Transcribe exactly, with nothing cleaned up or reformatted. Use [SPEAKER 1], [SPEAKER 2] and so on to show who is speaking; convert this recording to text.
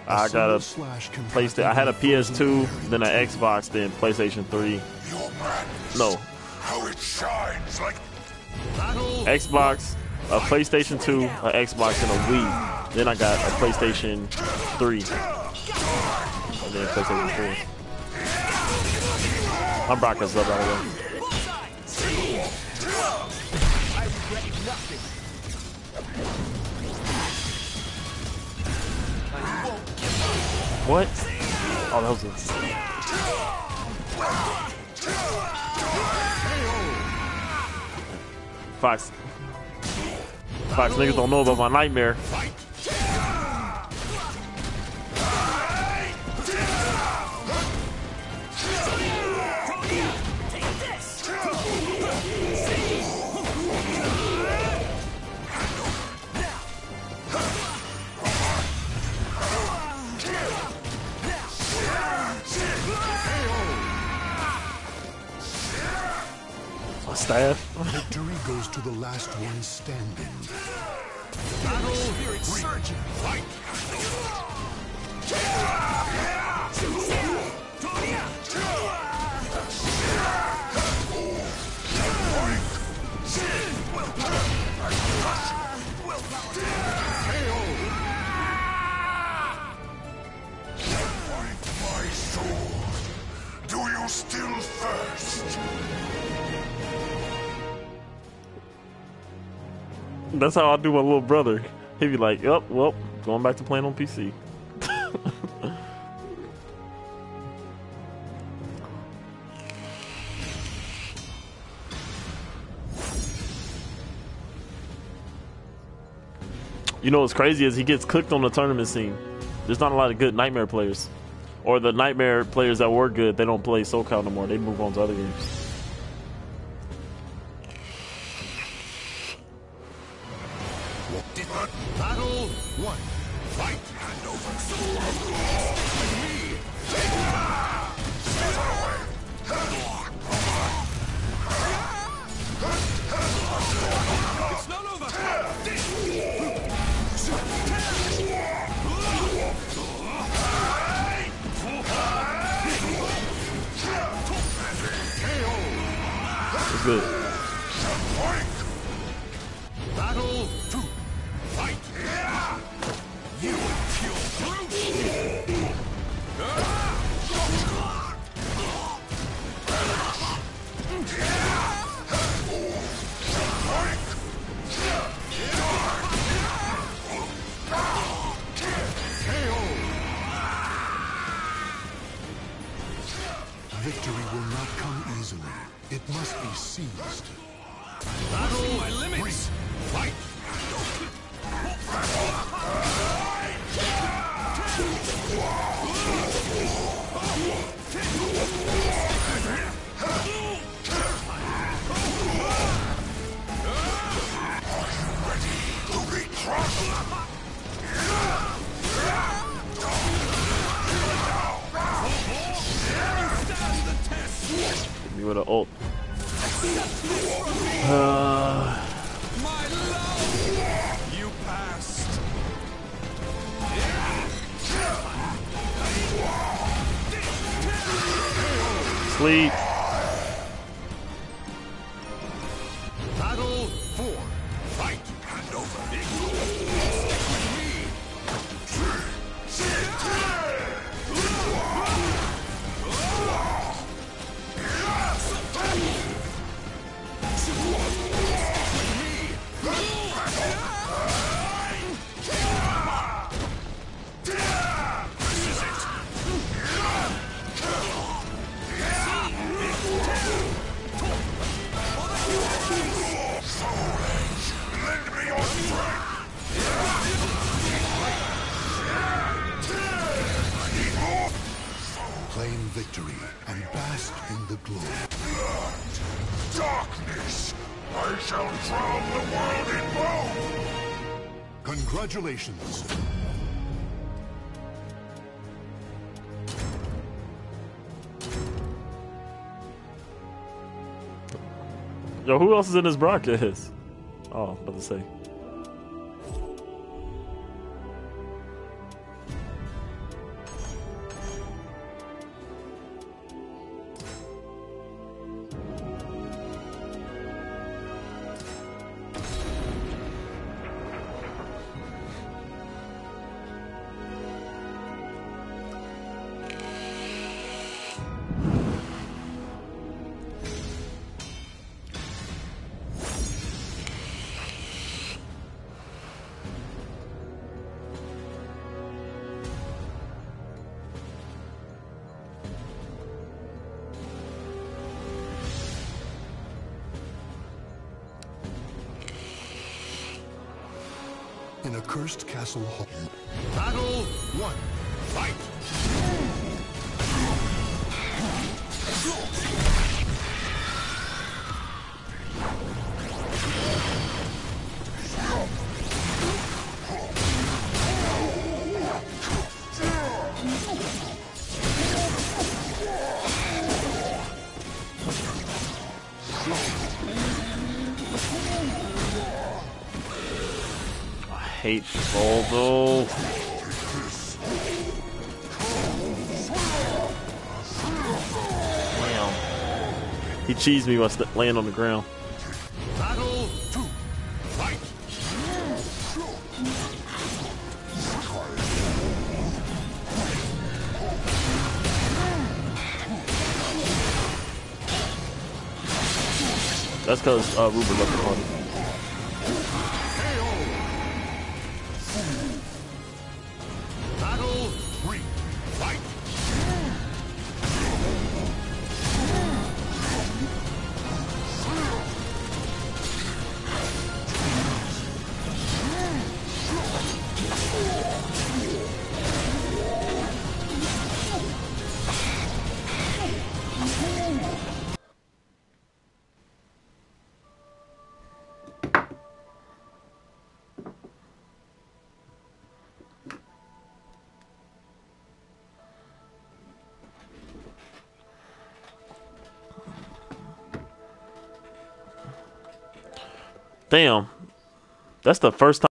[SPEAKER 1] I got a PlayStation. I had a P S two, then an Xbox, then PlayStation three. No.
[SPEAKER 2] How it shines like
[SPEAKER 1] Xbox, a PlayStation two, an Xbox, and a Wii. Then I got a PlayStation three, and then PlayStation four. My broadcast up right away. What? Oh, that was a... Fox. Fox niggas don't know about my nightmare. Staff.
[SPEAKER 2] Victory goes to the last one standing.
[SPEAKER 3] Battle spirit surge. Fight.
[SPEAKER 2] My sword. Do you still thirst?
[SPEAKER 1] That's how I do my little brother. He'd be like, "Yep, well, going back to playing on P C." You know what's crazy is he gets cooked on the tournament scene. There's not a lot of good Nightmare players, or the Nightmare players that were good. They don't play SoCal no more. They move on to other games.
[SPEAKER 3] Battle one. Fight. Hand over. It's not over.
[SPEAKER 1] It's good.
[SPEAKER 3] Battle two. Fight! You will kill brute!
[SPEAKER 2] Victory will not come easily. It must be seized.
[SPEAKER 3] Battle my limits! Fight!
[SPEAKER 1] You with an ult. Uh,
[SPEAKER 3] My love! You passed!
[SPEAKER 1] sleep.
[SPEAKER 3] Battle four. Fight! Hand over!
[SPEAKER 2] Claim victory and bask in the glow. Darkness! I shall drown the world in both! Congratulations!
[SPEAKER 1] Yo, who else is in this broadcast? Oh, I was about to say.
[SPEAKER 3] in a cursed castle hall. Battle one. Fight!
[SPEAKER 1] I hate Volvo. Damn. He cheesed me while st- laying on the ground.
[SPEAKER 3] Battle two. Fight!
[SPEAKER 1] That's because uh, Ruber left the party.
[SPEAKER 3] Battle three. Fight!
[SPEAKER 1] Damn. That's the first time